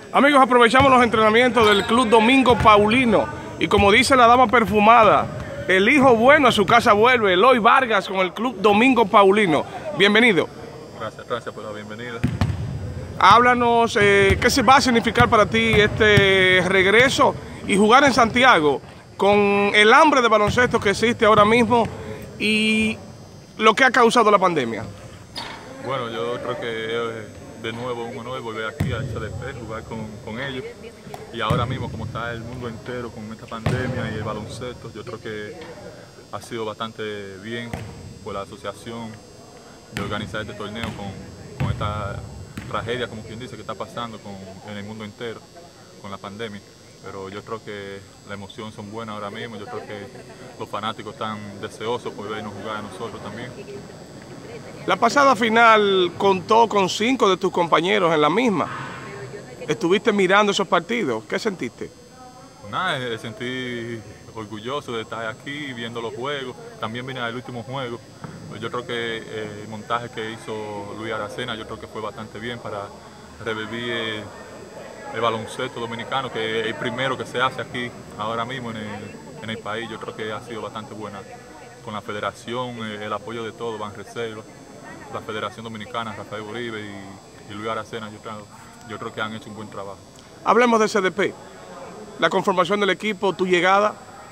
Amigos, aprovechamos los entrenamientos del Club Domingo Paulino y como dice la dama perfumada, el hijo bueno a su casa vuelve. Eloy Vargas con el Club Domingo Paulino. Bienvenido. Gracias por la bienvenida. Háblanos, ¿qué se va a significar para ti este regreso y jugar en Santiago con el hambre de baloncesto que existe ahora mismo y lo que ha causado la pandemia? Bueno, yo creo que de nuevo un honor volver aquí a SDP, jugar con ellos. Y ahora mismo, como está el mundo entero con esta pandemia y el baloncesto, yo creo que ha sido bastante bien por la asociación de organizar este torneo con esta tragedia, como quien dice, que está pasando en el mundo entero con la pandemia. Pero yo creo que la emoción son buenas ahora mismo. Yo creo que los fanáticos están deseosos por vernos jugar a nosotros también. La pasada final contó con 5 de tus compañeros en la misma. ¿Estuviste mirando esos partidos? ¿Qué sentiste? Nada, me sentí orgulloso de estar aquí viendo los juegos. También vine al último juego. Yo creo que el montaje que hizo Luis Aracena, yo creo que fue bastante bien para revivir el baloncesto dominicano, que es el primero que se hace aquí ahora mismo en el país. Yo creo que ha sido bastante buena con la federación, el apoyo de todos, Banreserva, la Federación Dominicana, Rafael Uribe y Luis Aracena. Yo creo que han hecho un buen trabajo. Hablemos de CDP, la conformación del equipo, tu llegada.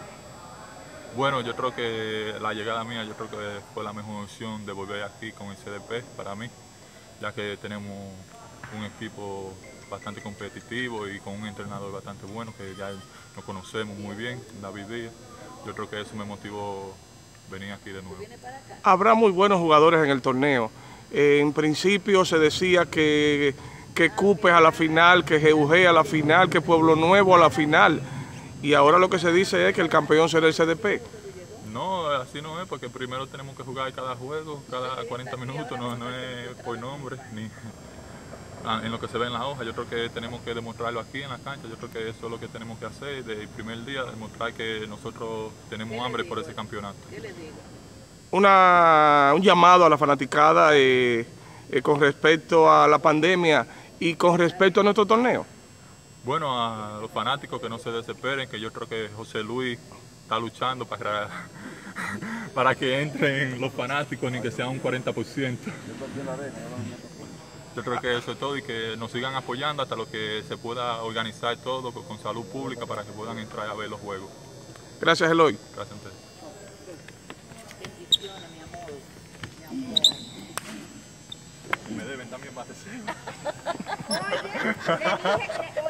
Bueno, yo creo que la llegada mía, yo creo que fue la mejor opción de volver aquí con el CDP para mí, ya que tenemos un equipo bastante competitivo y con un entrenador bastante bueno que ya nos conocemos muy bien, David Díaz. Yo creo que eso me motivó venir aquí de nuevo. Habrá muy buenos jugadores en el torneo. En principio se decía que Cupes a la final, que GUG a la final, que Pueblo Nuevo a la final. Y ahora lo que se dice es que el campeón será el CDP. No, así no es, porque primero tenemos que jugar cada juego, cada 40 minutos, no es por nombre, ni en lo que se ve en la hoja. Yo creo que tenemos que demostrarlo aquí en la cancha. Yo creo que eso es lo que tenemos que hacer desde el primer día, demostrar que nosotros tenemos hambre por ese campeonato. Un llamado a la fanaticada con respecto a la pandemia y con respecto a nuestro torneo. Bueno, a los fanáticos que no se desesperen, que yo creo que José Luis está luchando para que entren los fanáticos, ni que sea un 40%. Yo creo que eso es todo y que nos sigan apoyando hasta lo que se pueda organizar todo con salud pública para que puedan entrar a ver los juegos. Gracias, Eloy. Gracias a ustedes. Me deben también más de 100.